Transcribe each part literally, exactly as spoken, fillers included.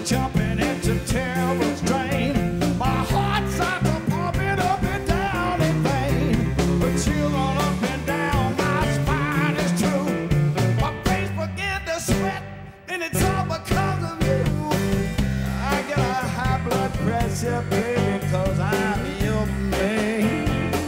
jumping into terrible strain. My heart starts to pumping up and down in vain. The chill on up and down my spine is true. My face began to sweat, and it's all because of you. I got a high blood pressure, baby, 'cause I'm your man.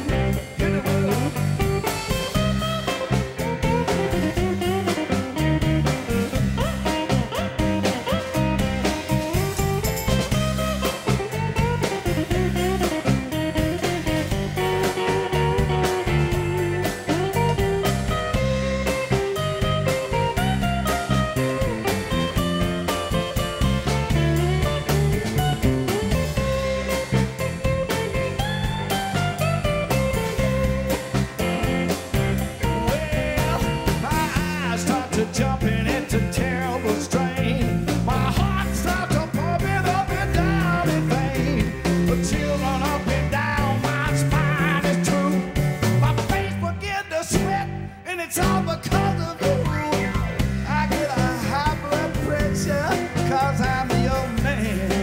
Jumping into terrible strain. My heart starts to pumping up and down in vain. The chill run up and down my spine is true. My face began to sweat, and it's all because of you. I get a high blood pressure 'cause I'm your man.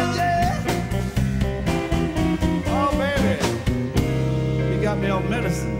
Got me on medicine.